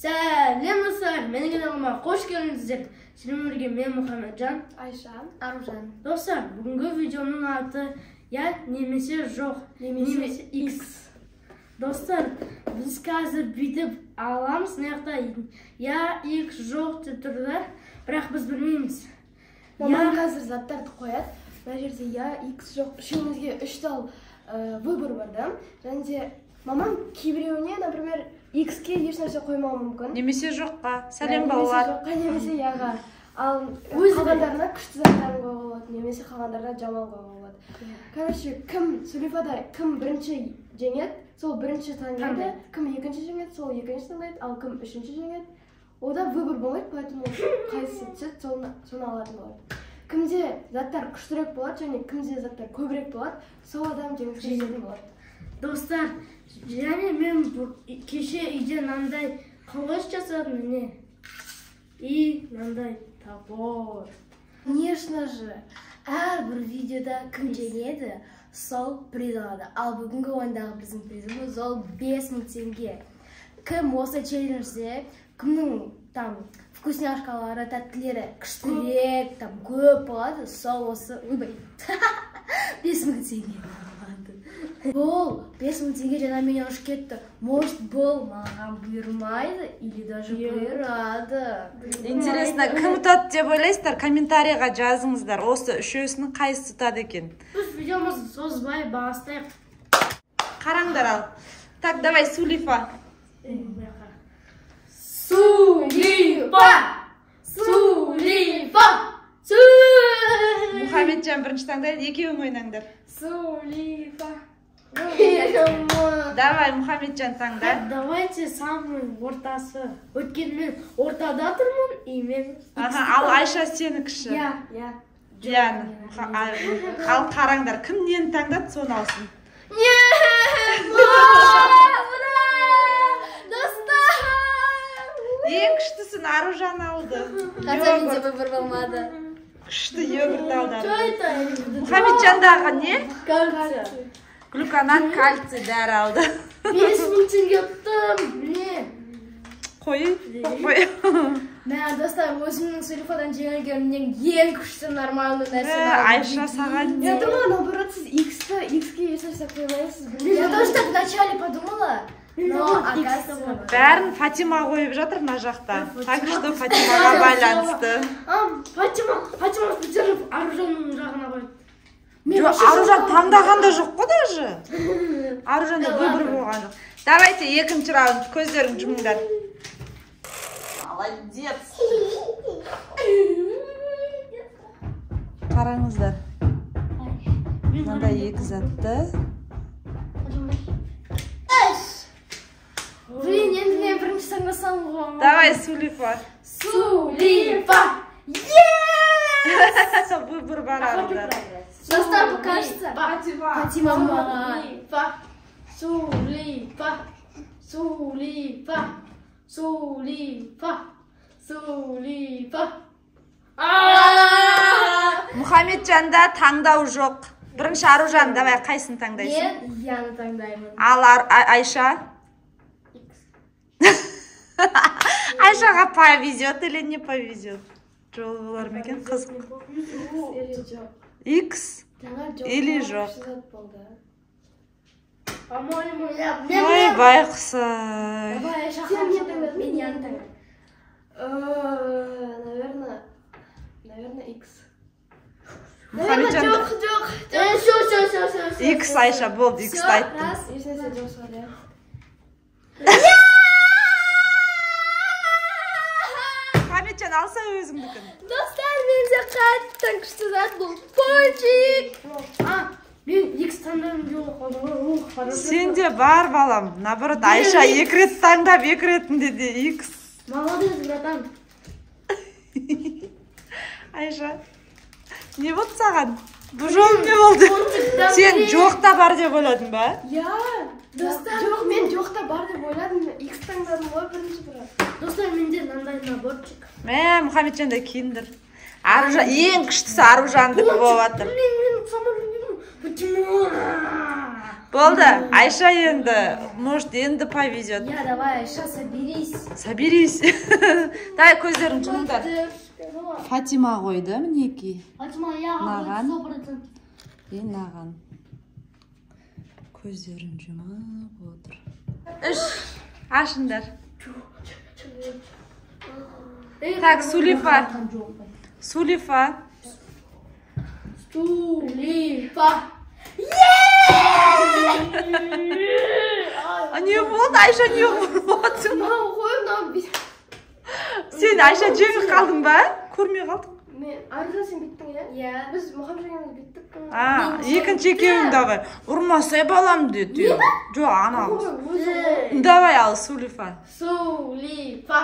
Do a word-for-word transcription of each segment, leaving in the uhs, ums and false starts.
Сәлем достар, менің каналыма қош келдіңіздер. Сіздермен бірге мен Мұхамеджан, Айша, Аружан. Достар, бүгінгі видеоның аты я немесе жоқ, немесе X. Достар, біз қазір бүйтіп аламыз, маяқта я X жоқ деп тұрды, бірақ біз білмейміз. Мамам қазір заттарды қояды. Мына жерде я X жоқ. Үшеумізге үш тал выбор бар да. Және де мамам кейбіреуіне, например, X-ке ешнәрсе қоймауы мүмкін. Немесе жоққа. Сәлем балалар. Немесе жоққа, немесе яға. Ал қалғандарына күшті заттарын қоюға болады, немесе қалғандарына жаман қоюға болады. Короче, кім Сулифада кім бірінші жеңеді, сол бірінші таңдайды, кім екінші жеңеді, сол екінші таңдайды, ал кім үшінші жеңеді. Ода выбор болмайды, поэтому қайсысы түседі, соны алатын болады. Кімде заттар күштірек болады, және кімде заттар көбірек болады, сол адам жеңіске жететін болады. Достар, және мен кеше үйде мынандай қылыш жасадым, не? И мынандай топор. Конечно же, әрбір видеода кім жеңеді, сол приз алады. Ал бүгінгі ойындағы біздің призіміз ол бес мың теңге. Кім осы челленджде, кімнің там вкусняшкалары, тәттілері күштірек, там көп болады, сол осы, ойбай, бес мың теңге алады. Бұл бес мың теңге жаңа менен ұшып кетті. Может, бұл маған бұйырмайды, или даже бұйырады. Интересно, кім ұтады деп ойлайсыздар? Комментарийға жазыңыздар. Осы үшеуісінің қайсысы ұтады екен? Біз видеомызды созбай бастайық. Қараңдар ал. Так, давай, Сулифа. Сулифа! Сулифа! Мұхамеджан бірінші таңдайды, екеуің ойнаңдар. Сулифа. Давай, Мұхамеджан таңда. Давайте самый ортасы. Өткен мен ортада тұрмын, и мен... Ал Айша сені кіші. Я, я. Яны. Ал қараңдар, кім нені таңдады, соны алсын. Ең күштісін Аружан алды. Хотя менде выбор болмады. Күшті йогурт алды. Что это? Мұхамеджандағы не? Кальций. Глюконат, кальций дәрі алды. бес мың теңге ұттым. Не? Қой, қой. Мә, достар, өзімнің Сулифадан жеңілгенімнен ең күшті нормальный нәрсе. Айша саған не? Я думала, наоборот, сіз X-ті, X-ке ешнәрсе қоймайсыз. Я тоже так вначале подумала, но оказывается... Бәрін Фатима қойып жатыр мына жақта. Так что Фатимаға байланысты. Фатима, Фатима Петеров Аружанның жағына қойды. Жоқ, Аружан таңдағанда жоқ қой даже. Аружанда выбор болған жоқ. Давайте екінші раунд, көздерін жұмыңдар. Молодец. Қараңыздар. Мынандай екі затты. Блин, енді мен бірінші таңдасам ғой. Давай, Сулифа. Сулифа! Выбор бар арада. Достар, покажется. Фатима маған. Сулифа! Сулифа! Сулифа! Сулифа! Мұхамеджанда таңдау жоқ. Бірінші Аружан, давай, қайсын таңдайсың? Мен яны таңдаймын. Ал Айша? Айшаға повезет или не повезет? Жол болар ма екен, қызық. X или жоқ? Ой, байқұсай. Давай, Айша, мен яны таңдаймын. Наверное, наверное, X. Мұхамеджан Жоқ, жоқ. Все, все, все, все, все. X Айша болды, X айттым. Раз. Ешнәрсе жоқ шығар, иә. Мұхамеджан алса өзіңдікін. Достар, менде қайттан күшті зат бұл. Пончик. Мен X таңдадым деп қалдым. Сенде бар балам. Наоборот, Айша екі рет таңдап, екі ретінде де X. Молодец, братан. Айша, не болды саған? Бұл жол не болды? Сен жоқта бар деп ойладың ба? Я, достар, жоқ, мен жоқта бар деп ойладым. X таңдадым ғой бірінші бірақ. Достар, менде мынандай наборчик. Мә, Мұхамеджанда киіндір. Аружан, ең күштісі Аружандікі болып жатыр. Блин, мен самар любимый. Почему? Болды. Айша енді, может, енді повезет. Я, давай, Айша, соберись. Соберись. Давай көздерін жұмыңдар. Фатима қойды, мінеки. Фатима, я Наған. сто процент. И наған. Көздерін жұмып отыр. Үш. Ашыңдар. Так, Сулифа. Сулифа. Сулифа. А не болды, Айша не болды. Сен Айша жеңіп қалдың ба? Көрмей қалдың. Мен Аружан сен биттің, иә? Иә. Біз Мұхаммед биттік. А, екінші екеуің давай. Ұрмасай балам деді. Жоқ, ана. Давай ал, Сулифа. Сулифа.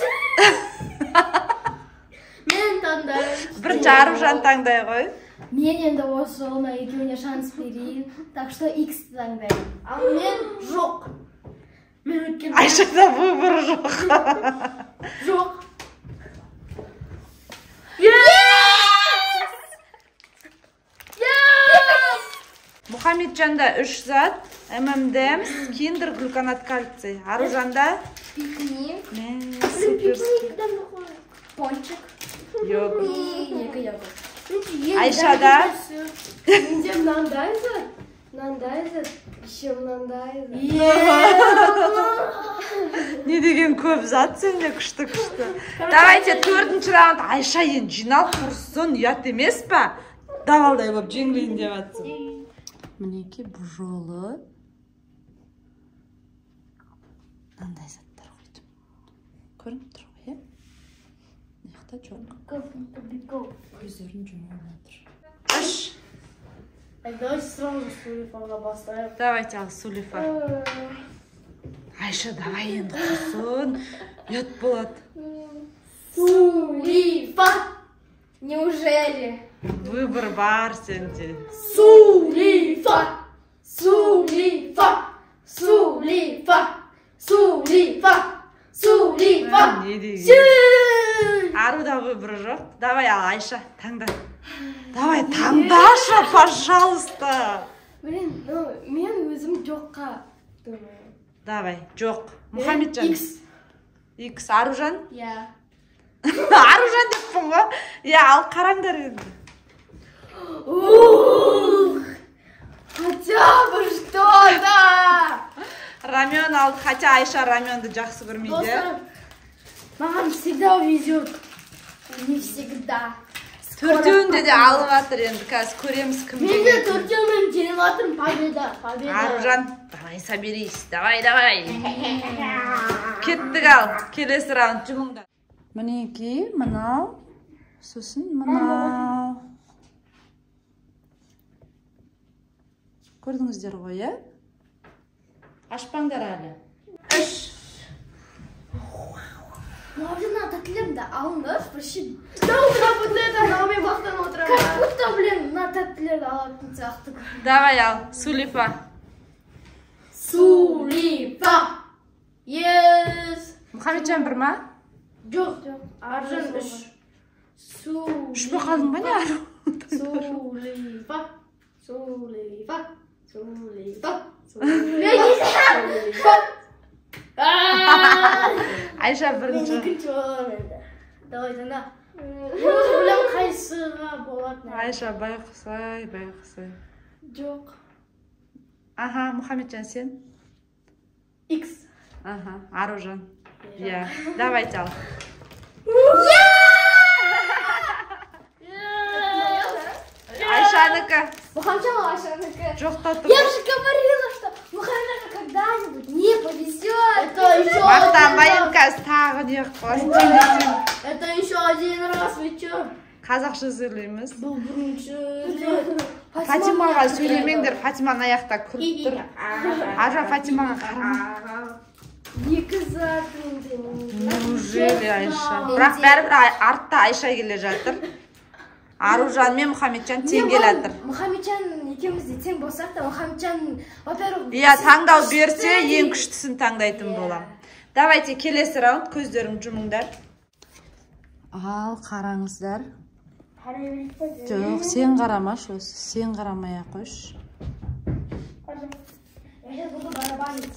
Мен таңдаймын. Бірінші Аружан таңдай ғой. Мен енді осы жолына екеуіне шанс берейін. Так что X таңдаймын. Ал мен жоқ. Мен өткен. Айшада выбор жоқ. Жоқ. Мұхаммеджанда үш зат, эм эм энд эмс, киндер, глюконат, кальций. Аружанда? Пикник. Суперский. Пончик. Йогурт. И екі йогурт. Айшада? Менде мынандай зат, мынандай зат, еще мынандай зат. Не деген көп зат сенде, күшті күшті. Давайте төртінші раунд. Айша енді жиналып тұрсын, ұят емес па? Давалдай болып жеңілейін деп атсың. Мінеке бұл жолы мынандай заттар қойдым. Көрініп тұр ғой, е? Мықты жоқ. Көздерін жұмып отыр. Үш. Давайте сразу Сулифаға бастайық. Давайте ал, Сулифа. Айша, давай енді құрсын. Ұят болады. Сулифа. Неужели? Выбор бар сенде. Сулифа. Сулифа. Сулифа. Сулифа. Сулифа. Не деген? Аруда выбор жоқ. Давай ал, Айша, таңда. Давай, таңдашы, пожалуйста. Блин, ну, мен өзім жоққа думаю. Давай, жоқ. Мұхаммеджан. X. X, Аружан? Я. Аружан деппін ғой. Я, ал қараңдар енді. Хотя бы что-то! Рамен алды, хотя Айша раменді жақсы көрмейді. Достар, маған всегда везет. Не всегда. Төртеуінде де алып атыр енді, қазір көреміз кім Мен де жеңетінін. төртеумен жеңіп жатырмын. Победа, победа. Аружан, давай соберись, давай, давай. Кеттік ал, келесі раунд жұмыңдар. Мінеки, мынау, сосын мынау. Көрдіңіздер ғой, е? Ашпаңдар әлі. Үш. Мағжан тәттілерімді алыңдар, прощи. Что утра вот это, на уме бақтан Как отырамын. будто, блин, мына тәттілерді алатын сияқты. Давай ал, Сулифа. Сулифа. Yes. Мұхаммеджан бір ма? Жоқ, жоқ. Аржан үш. Үш бе қалдың ба не ару? Сулифа. Сулифа. Сулифа. Сулифа. Айша Мен бірінші. екінші боламын енді. Давай таңда. Мен уже білем қайсыға болады. Айша байқұсай, байқұсай. Жоқ. Аха, Мұхаммеджан сен? X. Аха, Аружан. Я. Давайте ал. Айшаныкі. Мұхаммеджан Айшаныкі. Жоқта тұр. Я же говорила, что Мұхаммеджанға когда-нибудь не повезет. Это еще Мақтанбайын один раз. қазір тағы не қыласың. Это еще один раз, вы чё? Қазақша сөйлейміз. Бұл бірінші рет. Фатимаға сөйлемеңдер, Фатиманың аяқта күріп тұр. Аржан Фатимаға қарама. Екі зат менде. Неужели Айша? Бірақ бәрібір артта Айша келе жатыр. Аружан мен Мұхаммеджан тең келе жатыр. Мұхаммеджан екеуміз де тең болсақ та, Мұхаммеджан, во-первых, Иә, таңдау берсе, ең күштісін таңдайтын болам. Давайте келесі раунд, көздерің жұмыңдар. Ал, қараңыздар. Жоқ, сен қарамаш осы. Сен қарамай ақ қойшы. Я буду барабанить.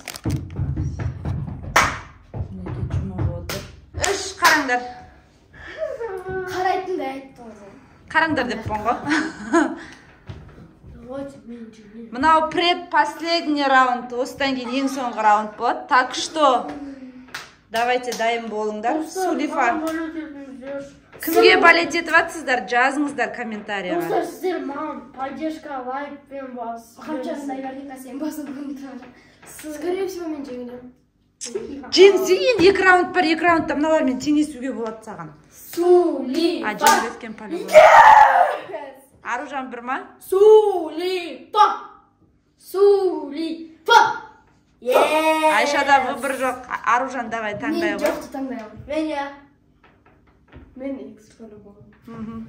Үш, қараңдар. Қарайтындай айттыңыз. Қараңдар деп болған ғой. Давайте мен жеңемін. Мынау предпоследний раунд, осыдан кейін ең соңғы раунд болады. Так что, давайте дайын болыңдар. Сулифа, кімге балет етіп атсыздар, жазыңыздар комментарияға. Достар, сіздер маған поддержка, лайк пен бас. Қаншасын наверняка сен басып бүгін. Скорее всего, мен жеңемін. Жеңсе енді екі раунд бар, екі раундта мыналармен теңесуге болады саған. Сулифа. А, жеңілескен полигон. Аружан бір ма? Сулифа. Сулифа. Айшада выбор жоқ. Аружан, давай таңдай Мен ғой. жоқты таңдаймын. Мен я. Мен X по-любому.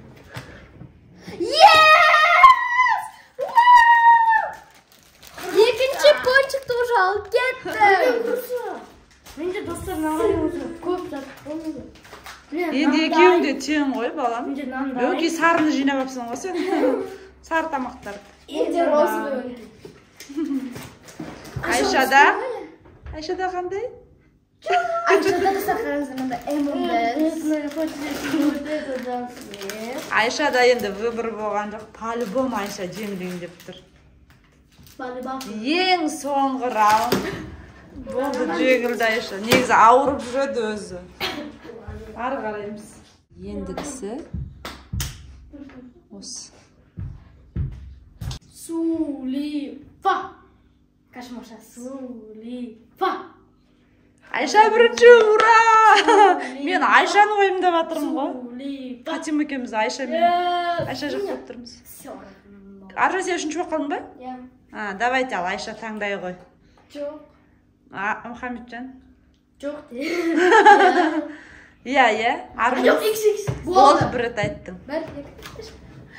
Екінші пончикті уже алып кетті. Менде достар нағайын өзі көп зат болмайды. Енді екеуің де тең ғой, балам. Менде нандай. Өңкей сарыны жинап апсың ғой сен. Сары тамақтарды. Енді розовый. Айшада? Айшада қандай? Айшада да сақырыңыздар, мында эм эм эс. Айшада енді выбор болған жоқ. По-любому Айша жеңілейін деп тұр. Ең соңғы раунд. Болды, жеңілді Айша. Негізі ауырып жүреді өзі. Ары қараймыз. Ендігісі осы. Сулифа. Кашмаша. Сулифа. Айша бірінші, ура! Мен Айшаны ойымдап атырмын ғой. Сулифа. Қатем екеміз Айшамен. Айша жақтап тұрмыз. Аржа, сен үшінші болып қалдың ба? Я. А, давайте ал, Айша таңдай ғой. Жоқ. А, Мұхаммеджан? Жоқ де. Иә, иә. Жоқ, икс икс. Болды, бір рет айттың. Бір, екі.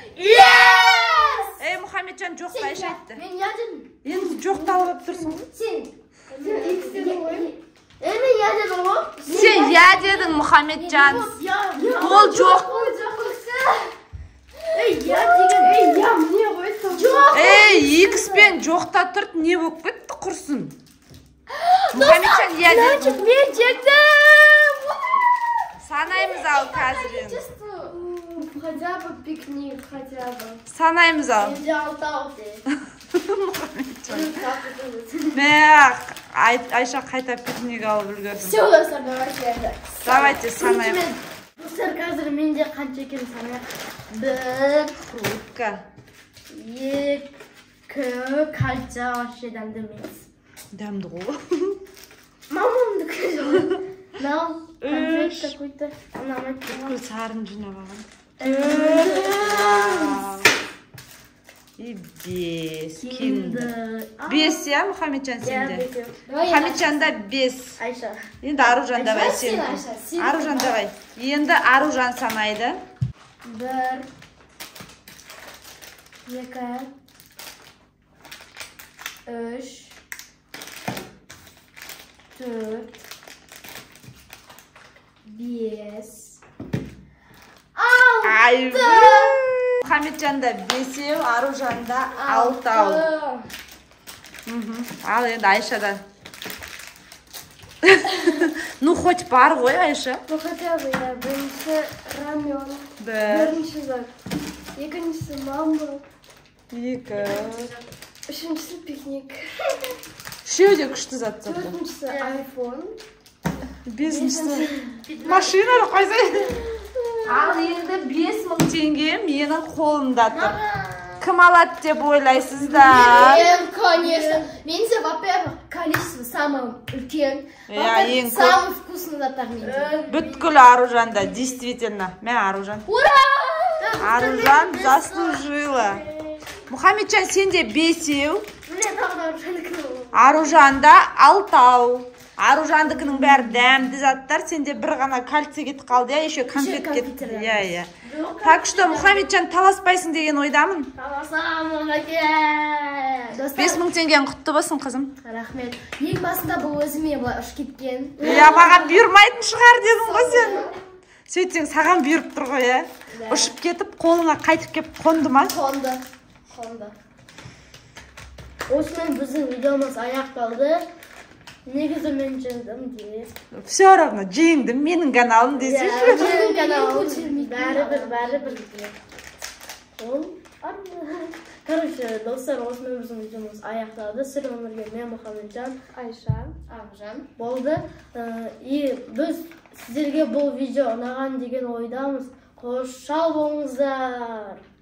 Ей, Мұхаммеджан жоқты Айша айтты. Мен я дедім. Енді жоқты алып алып тұрсың ғой. Сен. Сен икс дедің ғой. Е, мен я дедім ғой. Сен я дедің, Мұхаммеджан. Я. Ол жоқ. Ой, жоқ. Ей, я деген. Ей, я мне қойсам. Жоқ. Ей, икс пен жоқта тұрт, не болып кетті құрсын. Мұхаммеджан я дедің. Мен жеңдім. Санаймыз ал қазір енді. Хотя бы пикник, хотя бы. Санаймыз ал. Менде алтау де. Мә, Айша қайта пикник алып үлгердім. Все, достар, давайте. Давайте санайық. Достар, қазір менде қанша екен санайық. Бір, Утка. екі, қанша вообще дәмді емес. Дәмді ғой. Мамамды көзі. Мынау конфет Үш. какой-то. Ұнамайды. Бүкіл сарын жинап алған. И бес. Кинді. Бес, я, Мұхаммеджан сенде? Мұхаммеджанда бес. Айша. Енді Аружан давай Сен, сен. Айша, сен. Аружан давай. Енді Аружан санайды. Бір, екі, үш, төрт, бес, Ай, Мұхаммеджанда бесеу, Аружанда алтау. Мгм. Ал енді Айшада. Ну, хоть бар ғой, Айша. Ну хотя бы я бірінші рамен, Бір, бірінші зат, екіншісі мамба, екі. үшіншісі пикник, Үшеу де күшті зат заты. төртіншісі айфон, Бесіншісі машина қойсай. Ал енді бес мың теңге менің қолымда тұр. Кім алады деп ойлайсыздар? Мен, конечно. Менде, во-первых, количество самый үлкен. Иә, Во-вторых, ең көп. самый вкусный заттар менде. Бүткіл Аружанда, действительно. Мә, Аружан. Ура! Аружан заслужила. Мұхаммеджан, сенде бесеу, Міне тағы да Аружанда алтау. Аружандыкінің бәрі дәмді заттар, сенде бір ғана кальций кетіп қалды, я еще конфет кетті. Иә, иә. Так что, Мұхаммеджан, таласпайсың деген ойдамын. Таласам, онаке. бес мың теңген құтты болсын, қызым. Рахмет. Ең басында бұл өзіме былай ұшып кеткен. Я маған бұйырмайтын шығар дедің ғой сен. Сөйтсең, саған бұйырып тұр ғой, ә? Ұшып кетіп, қолыңа қайтып кеп қонды ма? Қонды. Қонды. осымен біздің видеомыз аяқталды. Негізі мен жеңдім де. Все равно жеңдім, менің каналым десейші. Менің каналым бәрі-бір, бәрі-бір де. Ол короче, достар, осымен біздің видеомыз аяқталды. Сіздермен өмірге мен Мұхамеджан, Айша, Ақжан болды. И біз сіздерге бұл видео ұнаған деген ойдамыз. Қош сау болыңыздар.